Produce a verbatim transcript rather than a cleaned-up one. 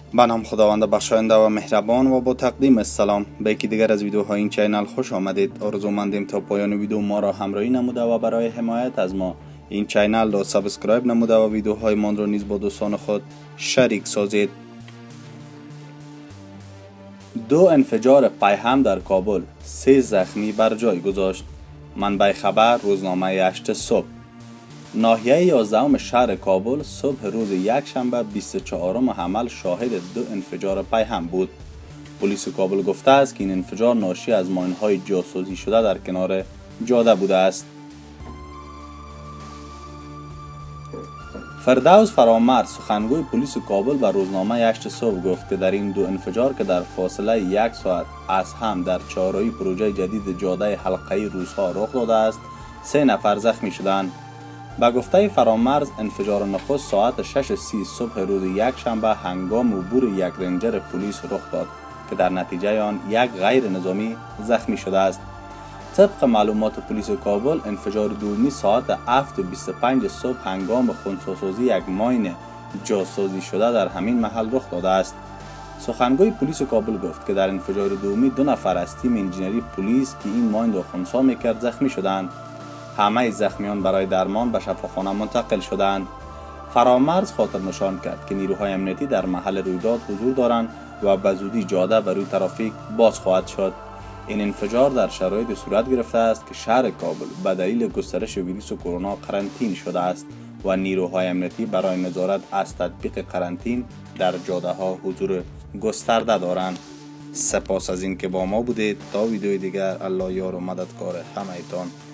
به نام خداوند بخشاینده و مهربان و با تقدیم السلام به یکی دیگر از ویدیوهای این چینل خوش آمدید. آرزومندیم تا پایان ویدیو ما را همراهی نموده و برای حمایت از ما این چینل را سابسکرایب نموده و ویدیوهای ما را نیز با دوستان خود شریک سازید. دو انفجار پیهم در کابل، سه زخمی بر جای گذاشت. منبع خبر روزنامه هشت صبح. ناحیه یازدهم شهر کابل صبح روز یکشنبه بیست و چهارم حمل شاهد دو انفجار پیهم بود. پلیس کابل گفته است که این انفجار ناشی از ماین‌های جاسوسی شده در کنار جاده بوده است. فردوس فرامرز سخنگوی پلیس کابل به روزنامه هشت صبح گفت که در این دو انفجار که در فاصله یک ساعت از هم در چهارراهی پروژه جدید جاده حلقه‌ای روس‌ها رخ داده است، سه نفر زخمی شدند. به گفته فرامرز انفجار نخست ساعت شش و سی صبح روز یکشنبه هنگام عبور یک رنجر پلیس رخ داد که در نتیجه آن یک غیر نظامی زخمی شده است. طبق معلومات پلیس کابل انفجار دومی ساعت هفت و بیست و پنج صبح هنگام خنثی‌سازی یک ماین جاسوسی شده در همین محل رخ داده است. سخنگوی پلیس کابل گفت که در انفجار دومی دو نفر از تیم انجینری پلیس که این ماین را خنثی میکرد زخمی شدند. همه زخمیان برای درمان به شفاخانه منتقل شدند. فرامرز خاطر نشان کرد که نیروهای امنیتی در محل رویداد حضور دارند و به زودی جاده بر روی ترافیک باز خواهد شد. این انفجار در شرایط صورت گرفته است که شهر کابل به دلیل گسترش ویروس کرونا قرنطینه شده است و نیروهای امنیتی برای نظارت از تطبیق قرنطینه در جاده ها حضور گسترده دارند. سپاس از اینکه با ما بودید. تا ویدیوی دیگر، الله یار و مددگار همه‌تان.